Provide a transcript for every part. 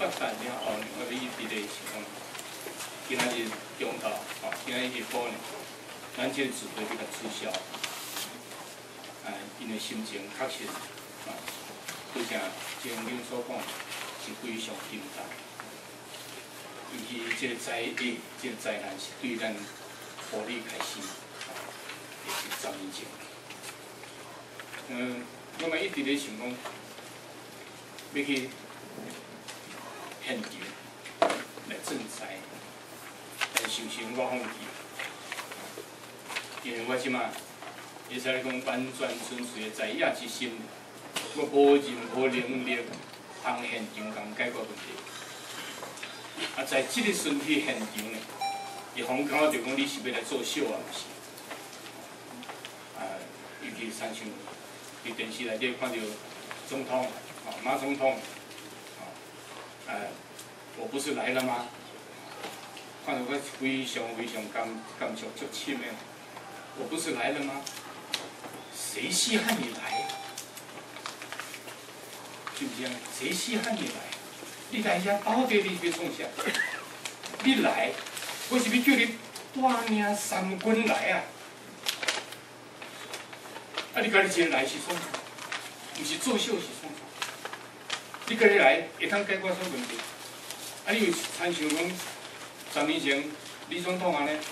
达了后，我哋伊伫咧是讲，今仔日中昼，今仔日下晡呢，咱即个指挥比较取消。因为心情确实，拄正前面所讲是非常紧张，尤其即个灾难是对咱火力开始，也是10年前。我嘛一直咧想讲，要去现场来赈灾，来首先我放弃，因为我即马会使讲完全纯粹在野之心，我无任何能力通现场共解决问题。在即个身体现场呢，会方感觉着讲你是要来作秀啊，毋是？尤其像伫电视内底看到总统，马总统，我不是来了吗？看到我非常感触足深的，我不是来了吗？谁稀罕你来？是不是啊？谁稀罕你来？你来遐到底你要创啥？你来，我是要叫你带领三军来啊！你家己一个来是创啥？毋是作秀是创啥？你家己来会通解决啥问题？你有参像讲10年前李总统安尼，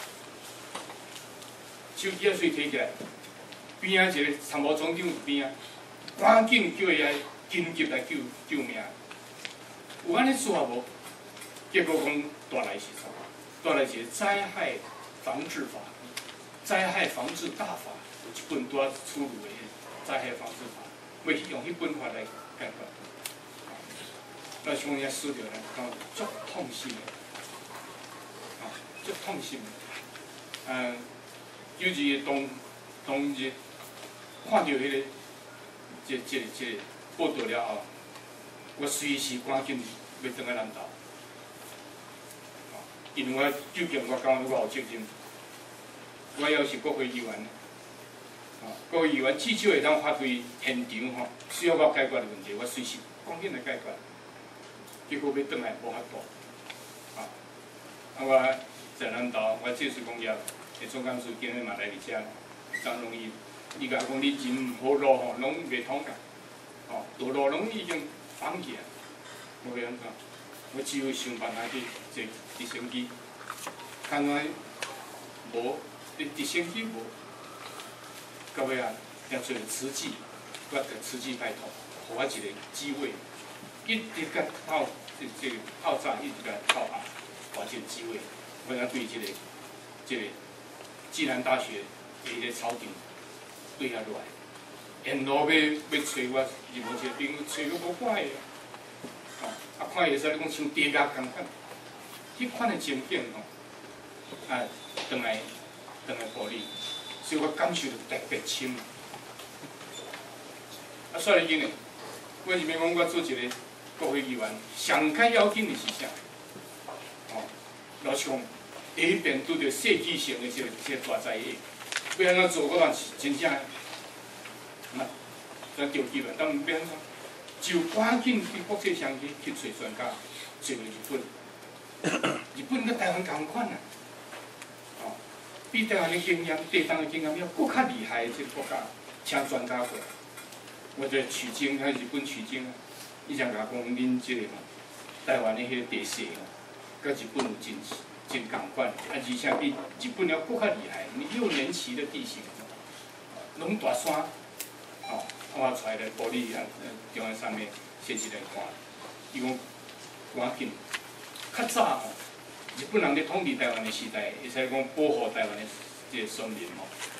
手机随摕起来，边仔一个参谋总长边仔，赶紧叫伊来紧急来救命。有安尼做无？结果讲带来是啥？带来是灾害防治法、灾害防治大法，有一本带出炉的灾害防治法，要用迄本法来解决。那像遐输着咧，足痛心的，足痛心的。尤其当日看到迄个这报道了后，我随时赶紧要转来南投，因为我究竟我感觉我有责任，我要是国会议员，国会议员至少会当发挥现场需要我解决的问题，我随时赶紧来解决。结果要转来无法度，我在南投，我这次工业的总干事今日嘛来伫遮，张荣义，伊甲我讲你任何路吼拢袂通啦，道路拢已经封起啊，无要安怎？我只有想办法去坐直升机，看来无，直升机无，到尾啊，要做慈济，我甲慈济拜托，互我一个机会。一直甲透这个透早，一直甲透暗，我这个机会，我要对这个暨南大学的迄个草场对遐落来，沿路要找我任何一个朋友，找都无看的，看会使你讲像地狱共款，迄款的情景转来互你，所以我感受特别深。煞来紧的，我是要讲我做一个。国会议员上较要紧的是啥？老实讲，第一遍拄着世纪性的这个大灾害，要安怎做？我嘛是真正，咱着急了，咱毋免安怎，就赶紧去国际上去找专家，找日本。日本甲台湾同款啊，比台湾的经验、地方的经验要搁较厉害的这个国家，请专家过来，或者取经，向日本取经啊。伊常甲讲，恁即个台湾的迄个地势甲日本有真共款，而且比日本要搁较厉害。6年期的地形，拢大山，我出来玻璃中央上面写一个看，伊讲赶紧，较早日本人咧统治台湾的时代，会使讲保护台湾的即个森林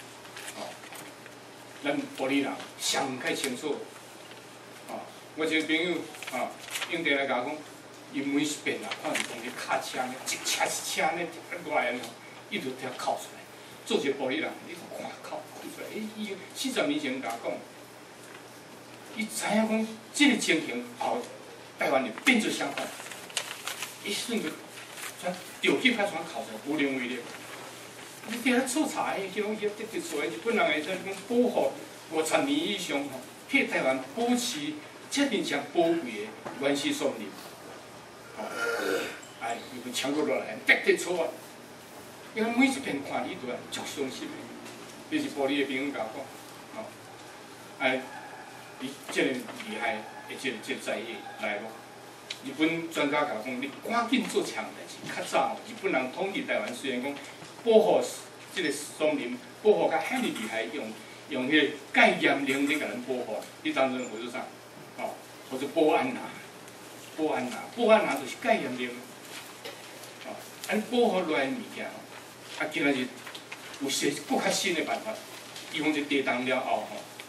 咱玻璃人上较清楚。我一个朋友用电来甲我讲，伊每一遍看是讲迄卡车呢，一车一车呢，落来伊就条哭出来。做一个玻璃人，你看哭出来，伊40年前甲我讲，伊知影讲这个情形后，台湾就变做相反。伊瞬间全着急，较全哭出来，无能为力。你伫遐做茶的，迄种迄得做的，日本人会使讲保护5000年以上替台湾保持。确定上宝贵的原始森林， 哎，伊抢过落来，直错啊！因为每一篇看你都足伤心的，你是玻璃的朋友甲我讲，哎，你这个厉害的这个在野来咯。日本专家甲讲，你赶紧做强代志。较早日本人统治台湾，虽然讲保护这个松林，保护甲遐尼厉害，用迄个戒严令咧甲咱保护。你当阵叫做啥？或者保安拿，保安拿就是戒严令。咱保护落来物件今仔日有些更较新的办法。伊讲这地动了后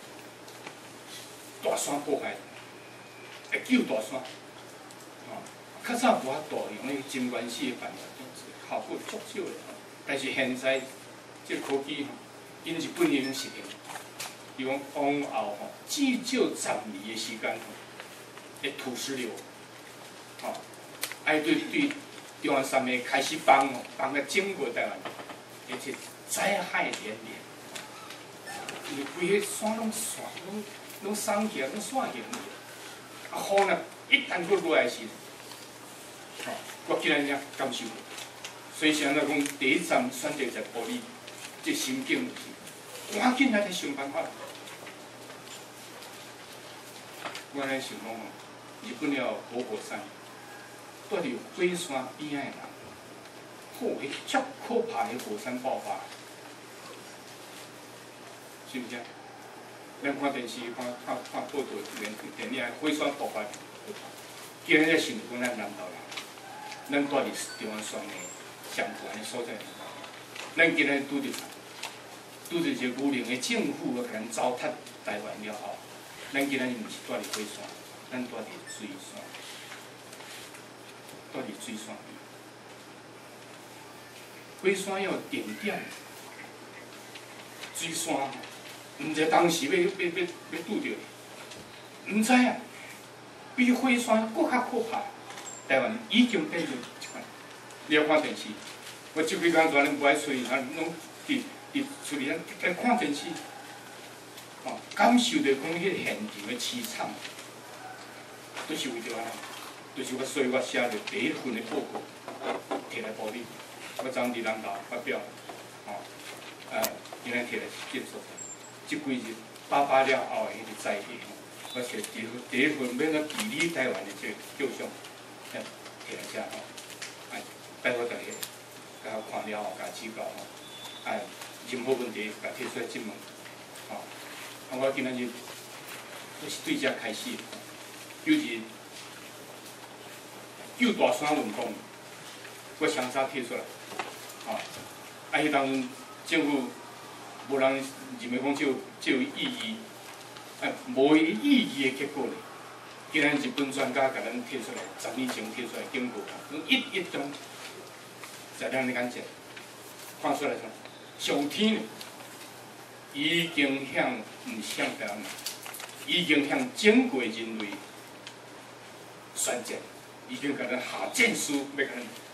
大山破坏，会救大山。较早无法度用迄真原始的办法，效果足少的。但是现在这科技因日本已经实行，伊讲往后至少10年的时间会土石流，对中央山脉开始放个整个台湾，而且灾害连连，因为规个山拢松起来，拢散起来，雨呢一旦佫落来时，我今仔日感受，所以现在讲第一站选择在玻璃，这心境就是赶紧来去想办法。我咧想讲日本了活火山。住伫火山边仔的人，迄足可怕的火山爆发，是毋是啊？咱看电视、看报道、电影，火山爆发，今日咧想讲咱南投人，咱住伫中央山脉上悬的所在，咱今日拄着一个牛奶的政府甲咱糟蹋台湾了后，咱今日毋是住伫火山，咱住伫水山。住伫水山边，火山要定点，水山毋知当时要拄着，毋知啊，比火山搁较可怕。台湾已经变成一款，你要看电视，我即几工全拢不爱出去，拢伫厝里咱看电视，感受着讲迄个现场的凄惨，都是为着安。就是所以我写着第一份的报告，摕来报你。我昨伫南投发表，今仔摕来建设。即几日88了后的迄个在地，我写第一份免个治理台湾的这个构想，摕来写拜托大家，甲我看了后，甲指教任何问题甲提出来质问，我今仔日就是对这开始，就是救大山运动，我相早提出来，迄当阵政府无人认为讲这有意义，无意义的结果呢。今仔日本专家甲咱提出来，10年前提出来警告，一中在咱的眼前，看出来啥？上天呢，已经向毋向台湾，已经向整个人类宣战。已经甲咱下战书，要甲咱